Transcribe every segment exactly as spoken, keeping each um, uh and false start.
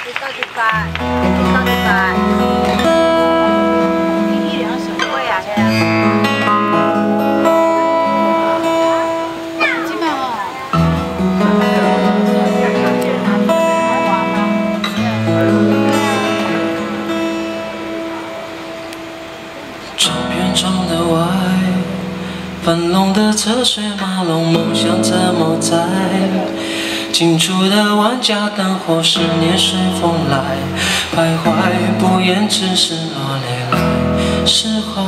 一到一百，一到一百。一两小贵啊，嘿。基本哦。 照片窗的外，繁荣的车水马龙，梦想怎么在？近处的万家灯火，思念随风来，徘徊不言，只是落泪来释怀。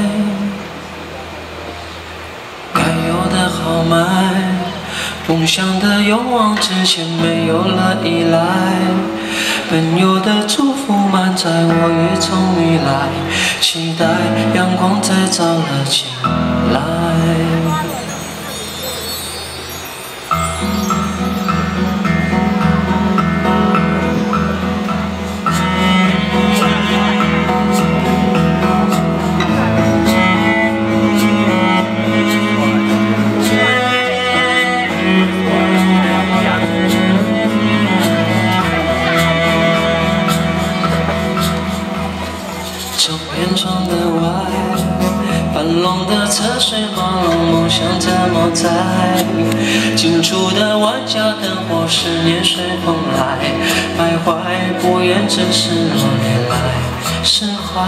该有的豪迈，梦想的勇往直前，没有了依赖。本有的祝福满载，我也终于来，期待阳光再照了进来。照片窗的外，繁荣的车水马龙，梦想怎么在？近处的万家灯火，思念随风来，徘徊不言，只是落泪来释怀。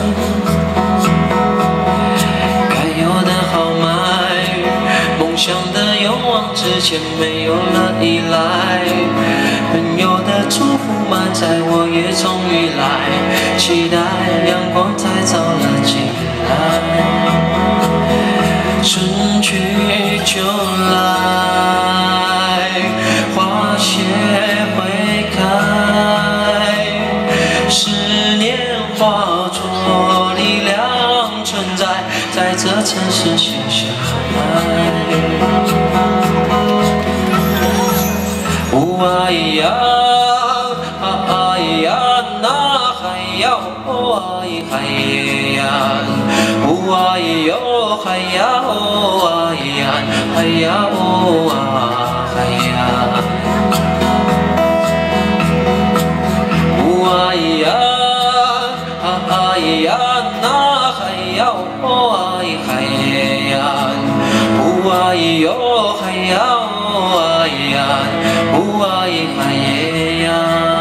该有的豪迈，梦想的勇往直前，没有了依赖。本有的祝福满载，我也终于来，期待阳光再照了进来。春去秋来，花谢会开，思念化作力量存在，在这城市写下爱。呜啊咿呀，啊啊咿呀，那嗨呀，哦啊咿嗨耶呀，呜啊咿哟嗨呀，哦啊咿呀，嗨呀哦啊嗨呀，呜啊咿呀，啊啊咿呀，那嗨呀，哦啊咿嗨耶呀，呜啊咿哟嗨呀，哦啊咿呀。呜啊咿嗨耶呀，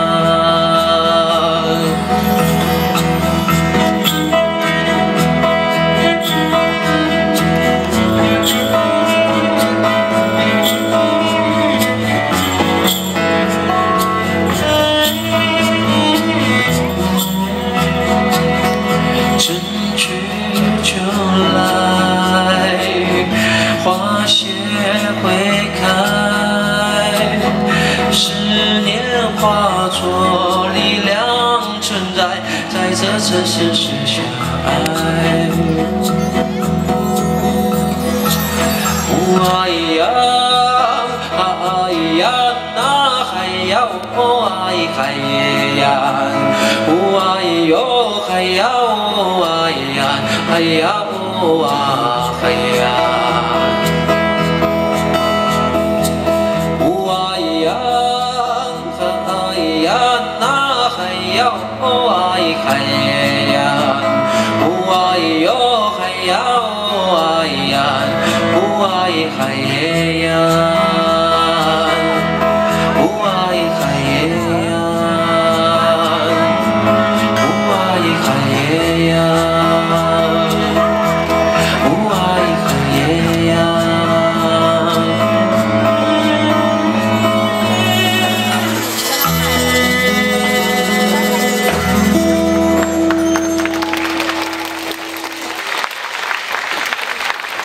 春去秋来，花谢会开。思念化作力量存在，在这城市写下爱。呜啊咿呀，啊啊咿呀，那嗨呀，哦啊咿嗨耶呀，呜啊咿哟嗨呀，哦啊咿呀，嗨呀哦啊嗨呀。哦啊咿嗨耶呀，呜啊咿哟嗨呀，哦啊咿呀，呜啊咿嗨耶呀。